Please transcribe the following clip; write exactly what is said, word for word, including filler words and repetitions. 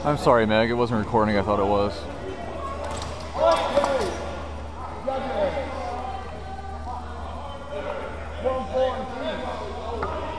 I'm sorry, Meg. It wasn't recording. I thought it was. One, four, and three.